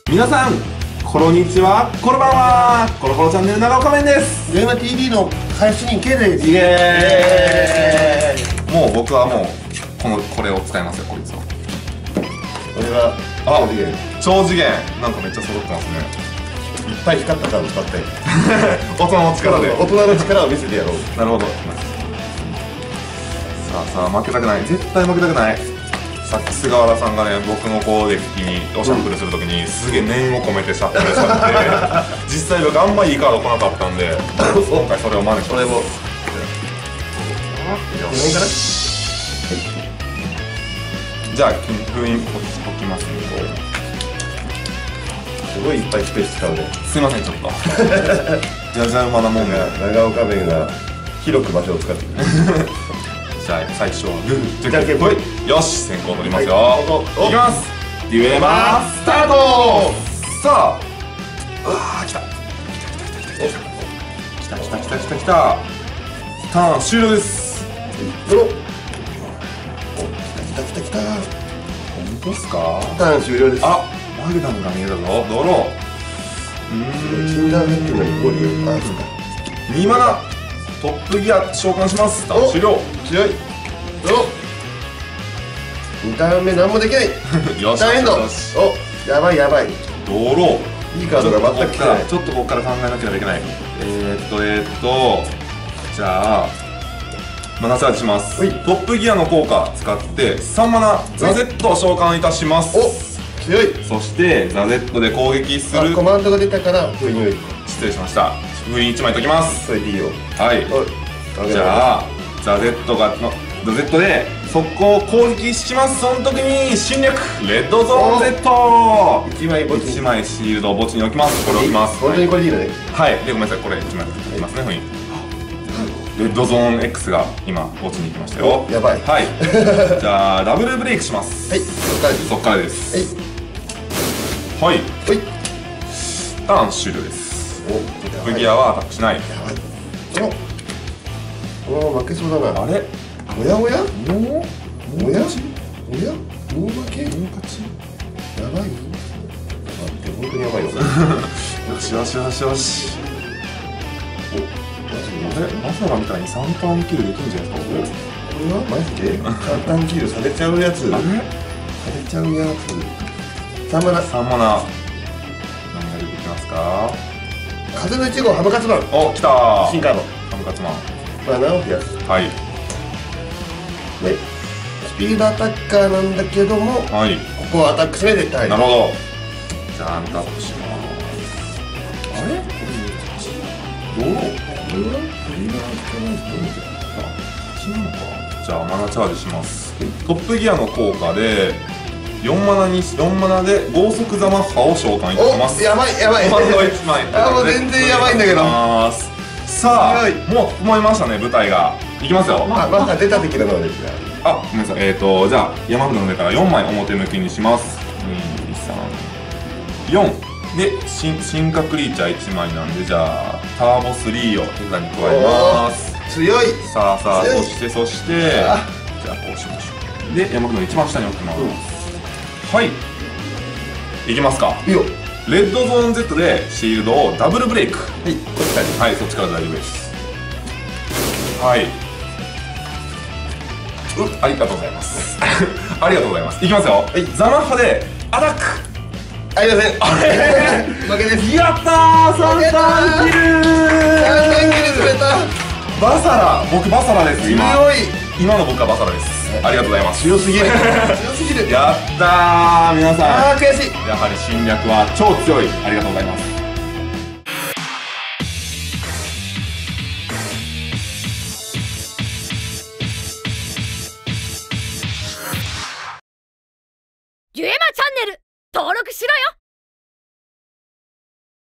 皆さんこんにちは、こんばんは。コロコロチャンネル長岡面です。 ゲーマ TV の開始人 K です。 イエーイ。もう僕はもうこれを使いますよ。こいつを。 これは超次元なんかめっちゃ揃ってますね。 いっぱい光ったカード使って大人の力で大人の力を見せてやろう。 なるほど。さあ負けたくない、絶対負けたくない。さっき菅原さんがね、僕のこうデッキにおシャッフルするときにすげえ念を込めてシャッフルされて実際僕あんまいいカード来なかったんで今回それを真似します。 これもじゃあ封印置きますね。 すごいいっぱいスペース使うね。 すいません、ちょっとじゃじゃ馬なもんが長岡弁が広く場所を使ってくるじゃあ最初はグーじゃんけんぽい。 よし、先行取りますよ。 はいいきます。デュエマスタート。さあ、うわー来た来たターン終了です。 ドロー。来た本当っすか。 ターン終了です。 あ、マグダムが見えたぞ。ドロー。 禁断入ってるのにゴリュー。 2マナトップギア召喚します。ターン終了。 強い。ドロー。2ターン目何もできないよしターンエンド。お、やばいやばい。 ドロー。 いいカードが全く来てない。 ちょっとここから考えなければいけない。じゃあマナチャージします。トップギアの効果使って3マナザ・ゼットを召喚いたします。 お、強い。 そしてザ・ゼットで攻撃する。 コマンドが出たから封印を失礼しました。封印1枚解きます。 それでいいよ。 はい、じゃあザ・ゼットで速攻攻撃します。その時に侵略レッドゾーン Z 1枚墓地 1枚シールドを墓地に置きます。これ置きます。 本当にこれでいいのね。 はい、でごめんなさい、これ1枚置きますね。封印レッドゾーン X が今墓地に行きましたよ。 やばい。 はいじゃあダブルブレイクします。 はい、 そっからですはい、ターン終了です。トップギアはアタックしない。 おお、負けそうだな。 あれ、 おやおやもうおや勝ちおやもう負けやばい。 もう勝ち。 待って、本当にやばいよ。 よしよしよしよし。あれ、まさかみたいに3ターンキルできるんじゃないですか。 これはマジで簡単キルされちゃうやつ。 あれ、 されちゃうやつ。3マナ。 3マナ何が出てきますか。 風の1号ハムカツマン。 お、来た。 新カード。 ハムカツマン。 マナを増やす。 はいで、スピードアタッカーなんだけども、 はい、 ここはアタックしないで絶対。 なるほど。じゃあアンタップします。あれ、どう、じゃあマナチャージします。トップギアの効果で4マナで豪速ザマッハを召喚いたします。 お、やばいやばい。 コマンド1枚。 あ、もう全然やばいんだけど。 さあ、もう整いましたね、舞台が。いきますよ。 あ、まだ出た的なのですが。 あ、ごめんなさい。じゃあ山札の上から4枚表向きにします。2、3、4で進化クリーチャー1枚なんで、じゃあターボ3を手札に加えます。 強い。 さあさあ、そしてじゃあこうしましょう。で山札の一番下に置きます。はい、いきますか。 いいよ。 レッドゾーン Z でシールドをダブルブレイク。 はい、こっちから。 はい、そっちから大丈夫です。はい、ありがとうございますありがとうございます。いきますよ。ザマッハでアタック。 ありません。 あれ負けです。 やったー、3ターンキルー。 3ターンキルずれた。 バサラ、僕バサラです。 強い。 今の僕はバサラです。ありがとうございます。 強すぎる。強すぎる。 やったー、皆さん。 あー、悔しい。 やはり侵略は超強い。ありがとうございます。 デュエマチャンネル登録しろよ。